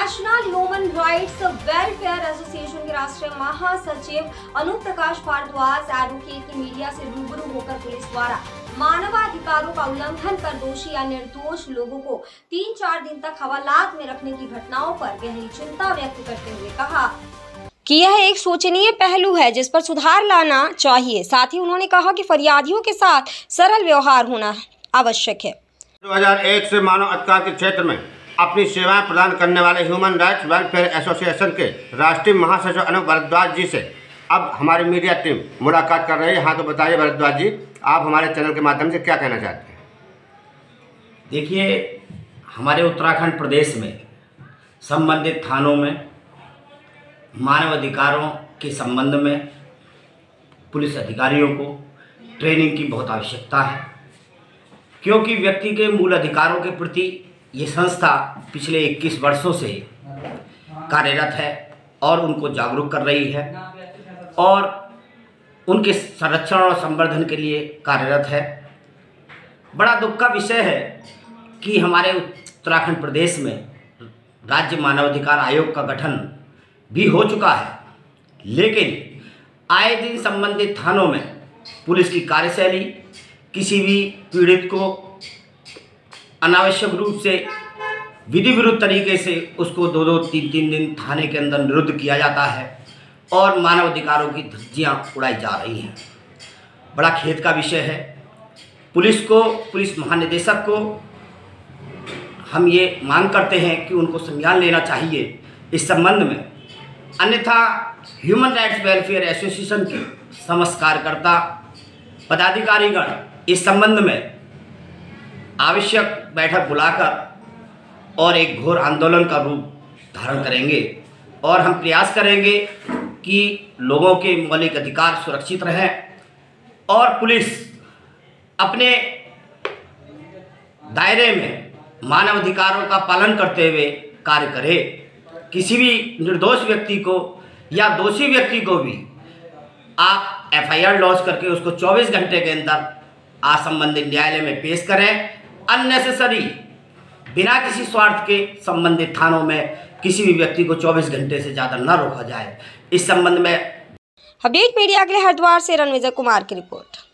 National human rights welfare association के राष्ट्रीय महासचिव अनूप प्रकाश भारद्वाज एडवोकेट की मीडिया से रूबरू होकर पुलिस द्वारा मानवाधिकारों का उल्लंघन कर दोषी या निर्दोष लोगों को 3-4 दिन तक हवालात में रखने की घटनाओं पर गहरी चिंता व्यक्त करते हुए कहा कि यह एक शोचनीय पहलू है जिस पर सुधार लाना चाहिए। साथ ही उन्होंने कहा कि फरियादियों के साथ सरल व्यवहार होना आवश्यक है। 2001 से मानव अधिकार के क्षेत्र में अपनी सेवाएं प्रदान करने वाले ह्यूमन राइट्स वेलफेयर एसोसिएशन के राष्ट्रीय महासचिव अनूप भारद्वाज जी से अब हमारी मीडिया टीम मुलाकात कर रही है। हाँ, तो बताइए भारद्वाज जी, आप हमारे चैनल के माध्यम से क्या कहना चाहते हैं? देखिए, हमारे उत्तराखंड प्रदेश में संबंधित थानों में मानव अधिकारों के संबंध में पुलिस अधिकारियों को ट्रेनिंग की बहुत आवश्यकता है, क्योंकि व्यक्ति के मूल अधिकारों के प्रति ये संस्था पिछले 21 वर्षों से कार्यरत है और उनको जागरूक कर रही है और उनके संरक्षण और संवर्धन के लिए कार्यरत है। बड़ा दुख का विषय है कि हमारे उत्तराखंड प्रदेश में राज्य मानवाधिकार आयोग का गठन भी हो चुका है, लेकिन आए दिन संबंधित थानों में पुलिस की कार्यशैली किसी भी पीड़ित को अनावश्यक रूप से विधि विरुद्ध तरीके से उसको 2-2, 3-3 दिन थाने के अंदर निरुद्ध किया जाता है और मानव अधिकारों की धज्जियां उड़ाई जा रही हैं। बड़ा खेद का विषय है। पुलिस महानिदेशक को हम ये मांग करते हैं कि उनको संज्ञान लेना चाहिए इस संबंध में, अन्यथा ह्यूमन राइट्स वेलफेयर एसोसिएशन के समस्त कार्यकर्ता पदाधिकारीगण इस संबंध में आवश्यक बैठक बुलाकर और एक घोर आंदोलन का रूप धारण करेंगे और हम प्रयास करेंगे कि लोगों के मौलिक अधिकार सुरक्षित रहें और पुलिस अपने दायरे में मानव अधिकारों का पालन करते हुए कार्य करे। किसी भी निर्दोष व्यक्ति को या दोषी व्यक्ति को भी आप एफआईआर लॉन्च करके उसको 24 घंटे के अंदर संबंधित न्यायालय में पेश करें। अननेसेसरी बिना किसी स्वार्थ के संबंधित थानों में किसी भी व्यक्ति को 24 घंटे से ज़्यादा न रोका जाए। इस संबंध में अपडेट मीडिया के लिए हरिद्वार से रणविजय कुमार की रिपोर्ट।